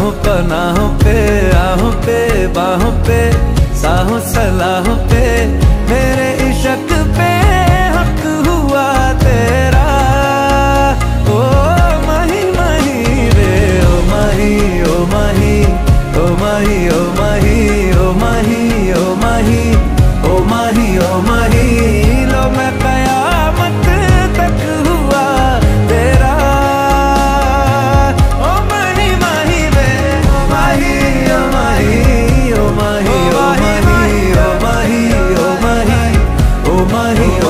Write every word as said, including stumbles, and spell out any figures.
राहों पनाहों पे, आहों पे बाहों पे, साहों सलाहों पे, मेरे इश्क पे हक हुआ तेरा। ओ माही माही रे, ओ माही ओ माही, ओ माही ओ माही, ओ माही ओ माही, ओ माही ओ माही।